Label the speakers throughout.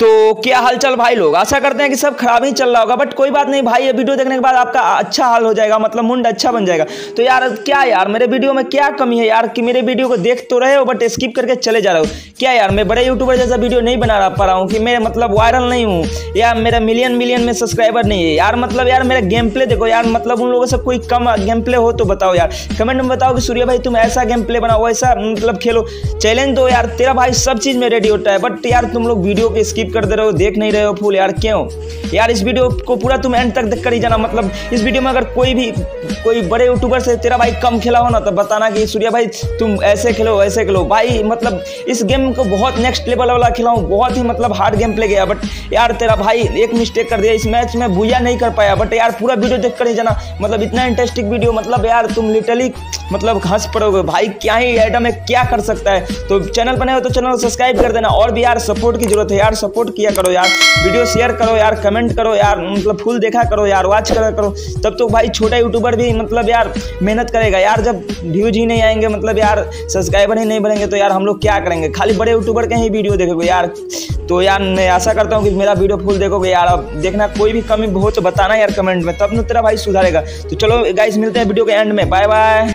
Speaker 1: तो क्या हालचाल भाई लोग, आशा करते हैं कि सब खराब ही चल रहा होगा। बट कोई बात नहीं भाई, ये वीडियो देखने के बाद आपका अच्छा हाल हो जाएगा, मतलब मुंड अच्छा बन जाएगा। तो यार क्या यार, मेरे वीडियो में क्या कमी है यार कि मेरे वीडियो को देख तो रहे हो बट स्किप करके चले जा रहे हो। क्या यार, मैं बड़े यूट्यूबर जैसा वीडियो नहीं बना पा रहा हूँ कि मैं मतलब वायरल नहीं हूँ या मेरा मिलियन में सब्सक्राइबर नहीं है यार। मतलब यार मेरा गेम प्ले देखो यार, मतलब उन लोगों से कोई कम गेम प्ले हो तो बताओ यार, कमेंट में बताओ कि सूर्या भाई तुम ऐसा गेम प्ले बनाओ, ऐसा मतलब खेलो। चैलेंज दो यार, तेरा भाई सब चीज में रेडी होता है। बट यार तुम लोग वीडियो को स्किप कर दे रहे हो, देख नहीं रहे हो फुल यार, क्यों यार? इस वीडियो को पूरा तुम एंड तक देख कर ही जाना। मतलब इस वीडियो में अगर कोई बड़े यूट्यूबर से तेरा भाई कम खेला हो ना तो बताना कि सूर्या भाई तुम ऐसे खेलो ऐसे खेलो भाई। मतलब इस गेम को बहुत नेक्स्ट लेवल वाला खेला हूँ, बहुत ही मतलब हार्ड गेम प्ले गया। बट यार तेरा भाई एक मिस्टेक कर दिया, इस मैच में बुया नहीं कर पाया। बट यार पूरा वीडियो देख कर ही जाना, मतलब इतना इंटरेस्टिंग वीडियो, मतलब यार तुम लिटरली मतलब हंस पड़ोगे भाई। क्या ही एडम है, क्या कर सकता है। तो चैनल बने हो तो चैनल को सब्सक्राइब कर देना। और भी यार सपोर्ट की जरूरत है यार, सपोर्ट किया करो यार, वीडियो शेयर करो यार, कमेंट करो यार, मतलब फुल देखा करो यार, वॉच करा करो। तब तो भाई छोटा यूट्यूबर भी मतलब यार मेहनत करेगा यार। जब व्यूज ही नहीं आएंगे, मतलब यार सब्सक्राइबर ही नहीं बनेंगे तो यार हम लोग क्या करेंगे? खाली बड़े यूट्यूबर के ही वीडियो देखोगे यार। तो यार मैं आशा करता हूँ कि मेरा वीडियो फुल देखोगे यार। अब देखना कोई भी कमी हो तो बताना यार कमेंट में, तब न तेरा भाई सुधारेगा। तो चलो गाइस, मिलते हैं वीडियो के एंड में, bye bye.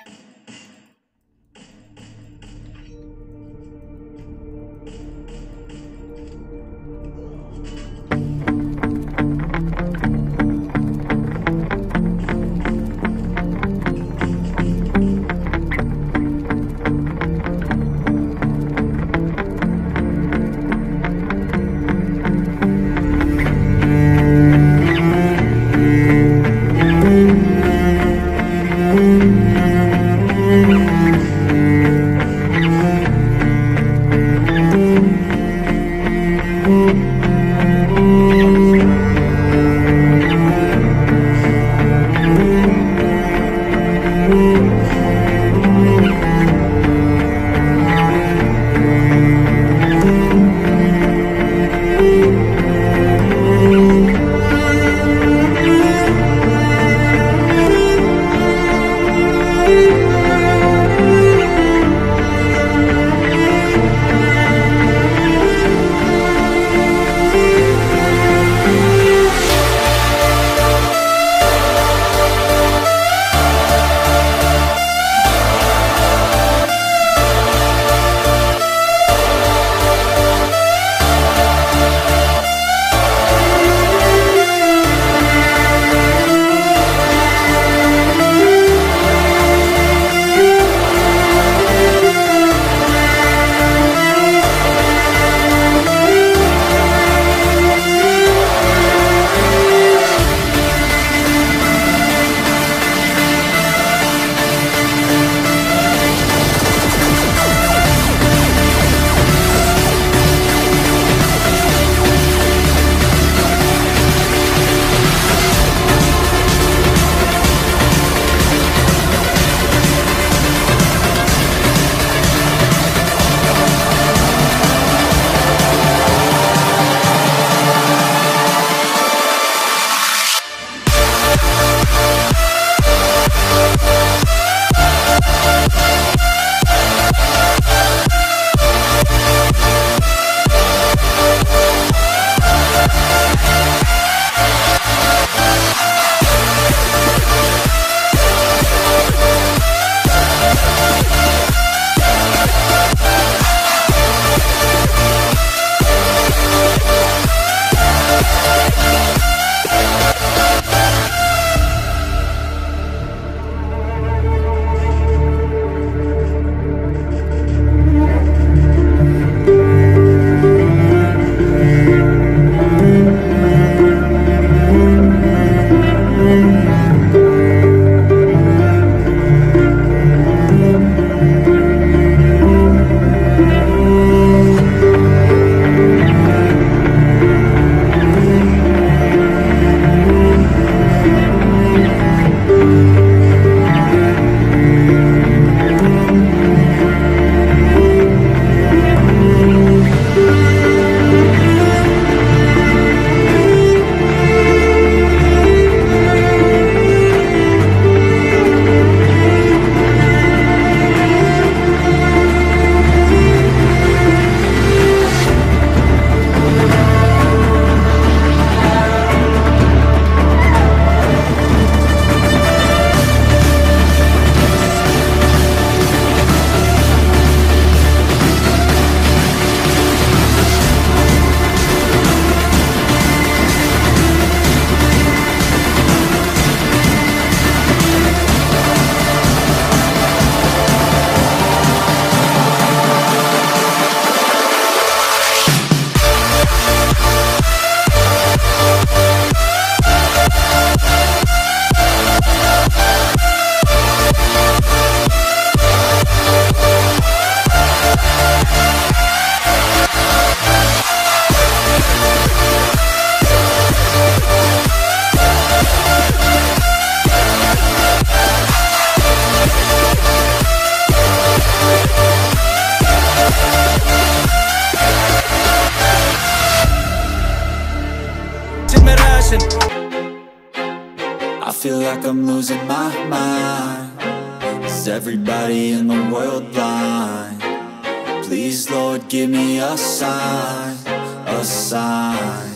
Speaker 2: feel like I'm losing my mind. Is everybody in the world blind? Please, Lord, give me a sign, a sign.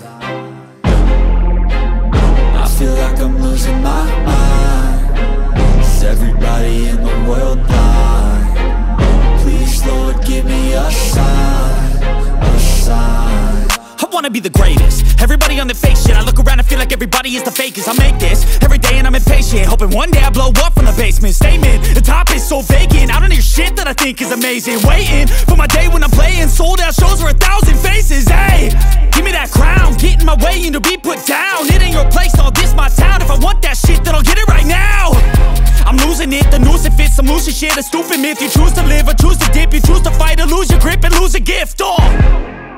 Speaker 2: I feel like I'm losing my mind. Is everybody in the world blind? Please, Lord, give me a sign, a sign.
Speaker 3: I wanna be the greatest. Everybody on the fake shit. I look around and feel like everybody is the fakest. I make this every day and I'm impatient, hoping one day I blow up from the basement. Statement, the top is so vacant. I don't hear shit that I think is amazing. Waiting for my day when I'm playing sold out shows for 1,000 faces. Hey, give me that crown, get in my way and to be put down. It ain't your place, all this my town. If I want that shit, then I'll get it right now. I'm losing it, the noose it fits. I'm losing shit, a stupid myth. You choose to live or choose to dip. You choose to fight or lose your grip and lose a gift. Oh,